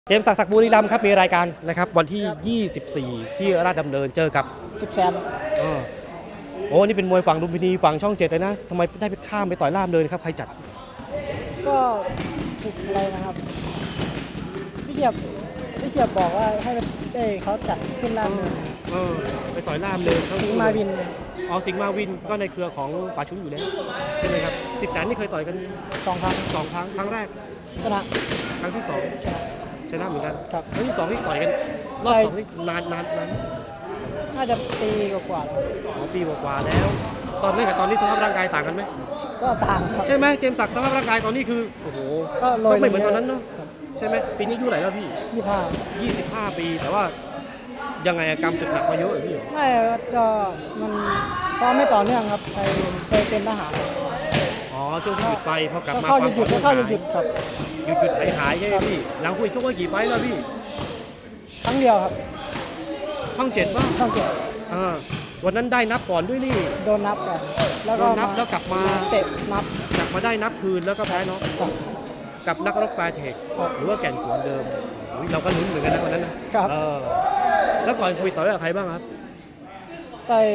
เจมส์ศักดิ์บุรีรัมย์ครับมีรายการนะครับวันที่ 24 ที่ราชดำเนินเจอกับ 10 แสนโอ้นี่เป็นมวยฝั่งลุมพินีฝั่งช่อง7เลยนะทำไมได้ไปข้ามไปต่อยล่ามเลยครับใครจัดก็ฝึกอะไรนะครับพี่เฉียบบอกว่าให้เขาจัดขึ้นล่ามเลยไปต่อยล่ามเลยสิงห์มาวินสิงห์มาวินก็ในเครือของป่าชุนอยู่แล้วใช่ไหมครับ10 แสนนี่เคยต่อยกัน 2 ครั้งครั้งแรกชนะครั้งที่2ชนะเหมือนกันครับครั้งที่2ที่ต่อยกันรอบ2นี่นานน่าจะปีกว่าปีกว่าแล้วตอนนี้กับตอนนี้สภาพร่างกายต่างกันไหมก็ต่างครับใช่ไหมเจมส์ศักดิ์สภาพร่างกายตอนนี้คือโอ้โหก็ไม่เหมือนตอนนั้นเนาะใช่ไหมปีนี้อายุเท่าไหร่แล้วพี่25 ปีแต่ว่ายังไงกรรมสึกหนักมาเยอะพี่ไม่ก็มันซ้อมไม่ต่อเนื่องครับไปเป็นทหารช่วงที่หยุดไปพอกลับมาเข้าหยุดครับหยุดหายใช่ไหมพี่หลังคุยชกว่ากี่ไฟแล้วพี่ครั้งเดียวครับช่อง7ป่ะช่อง7 วันนั้นได้นับก่อนด้วยนี่โดนนับก่อนแล้วก็นับแล้วกลับมาเตะนับกลับมาได้นับคืนแล้วก็แพ้เนาะกับนักรบปลายเทคหรือว่าแก่นสวนเดิมเราก็ลุ้นเหมือนกันนะวันนั้นนะครับแล้วก่อนคุยต่อกับใครบ้างครับต่อย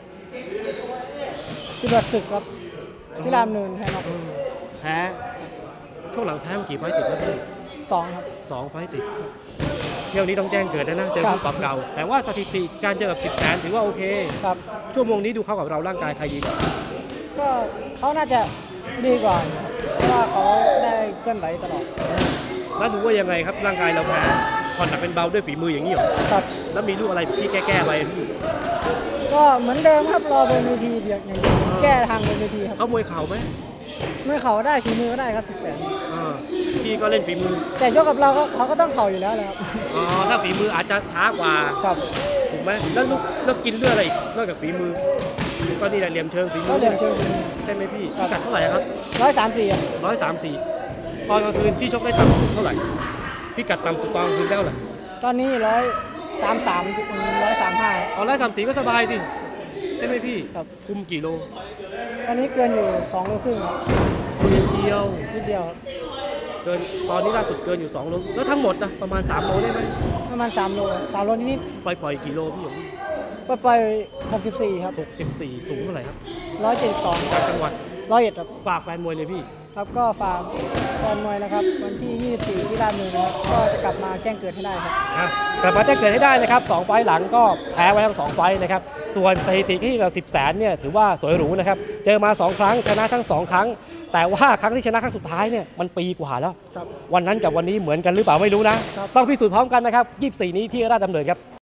จิตรศึกครับที่รามนูนแพ้ช่วงหลังแพ้กี่ไฟติดแล้วพี่ 2ครับ 2 ไฟติดเที่ยวนี้ต้องแจ้งเกิดนะเจอคู่ปรับเก่าแต่ว่าสถิติการเจอกับ10 แสนถือว่าโอเคครับชั่วโมงนี้ดูเข้ากับเราร่างกายใครดีก็เขาน่าจะดีกว่าเพราะว่าเขาได้เคลื่อนไหวตลอดแล้วดูว่ายังไงครับร่างกายเราแพ้ผ่อนหนักเป็นเบาด้วยฝีมืออย่างนี้เหรอครับแล้วมีลูกอะไรที่แก้ไปก็เหมือนเดิมครับรอบนเวทีอย่างแก้ทางบนเวทีครับเขามวยเข่าไหมมวยเข่าได้ฝีมือก็ได้ครับ10 แสนพี่ก็เล่นฝีมือแต่ยกกับเราเขาก็ต้องเข่าอยู่แล้วครับถ้าฝีมืออาจจะช้ากว่าครับถูกไหมแล้วกินเลือดอะไรอีกนอกจากฝีมือก็นี่แหละเหลี่ยมเชิงฝีมือใช่ไหมพี่กัดเท่าไหร่ครับ134ตอนกลางคืนพี่ชกได้ต่ำสุดเท่าไหร่พี่กัดต่ำสุดตอนกลางคืนได้เท่าไหร่ตอนนี้133 134ก็สบายสิใช่ไหมพี่คุมกี่โลตอนนี้เกินอยู่2 โลครึ่งครับนิดเดียวเกินตอนนี้ล่าสุดเกินอยู่2 โลแล้วทั้งหมดนะประมาณ3 โลได้ไหมประมาณ3 โลนิดปล่อยกี่โลพี่หยงไป64ครับ 64สูงเท่าไหร่ครับ 172 จากจังหวัด 101ครับฝากแฟนมวยเลยพี่ครับก็ฝากแฟนมวยนะครับวันที่24ที่ราชดำเนินนะครับก็จะกลับมาแจ้งเกิดให้ได้ครับกลับมาแจ้งเกิดให้ได้นะครับ2 ไฟล์หลังก็แพ้ไว้ทั้ง2 ไฟล์นะครับส่วนสถิติที่กับ10 แสนเนี่ยถือว่าสวยหรูนะครับเจอมา2 ครั้งชนะทั้ง2 ครั้งแต่ว่าครั้งที่ชนะครั้งสุดท้ายเนี่ยมันปีกว่าแล้ววันนั้นกับวันนี้เหมือนกันหรือเปล่าไม่รู้นะต้องพิสูจน์พร้อมกันนะครับ24นี้ที่ราชดำเนินครับ